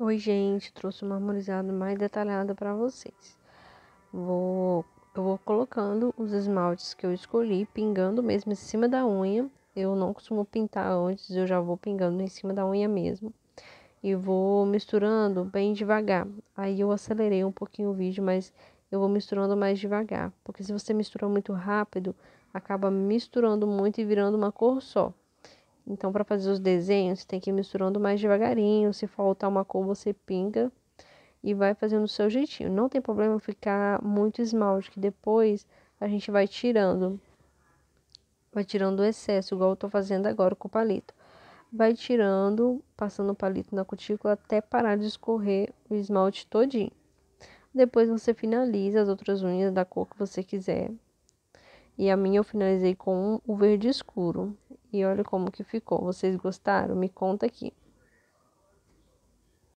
Oi, gente, trouxe uma harmonizado mais detalhada para vocês. Eu vou colocando os esmaltes que eu escolhi, pingando mesmo em cima da unha. Eu não costumo pintar antes, eu já vou pingando em cima da unha mesmo. E vou misturando bem devagar. Aí eu acelerei um pouquinho o vídeo, mas eu vou misturando mais devagar. Porque se você mistura muito rápido, acaba misturando muito e virando uma cor só. Então, para fazer os desenhos, você tem que ir misturando mais devagarinho. Se faltar uma cor, você pinga e vai fazendo do seu jeitinho. Não tem problema ficar muito esmalte, que depois a gente vai tirando o excesso, igual eu tô fazendo agora com o palito. Vai tirando, passando o palito na cutícula até parar de escorrer o esmalte todinho. Depois você finaliza as outras unhas da cor que você quiser. E a minha eu finalizei com o verde escuro. E olha como que ficou. Vocês gostaram? Me conta aqui.